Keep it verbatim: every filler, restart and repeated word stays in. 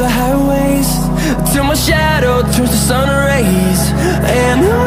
the highways, till my shadow turns to sun rays. And on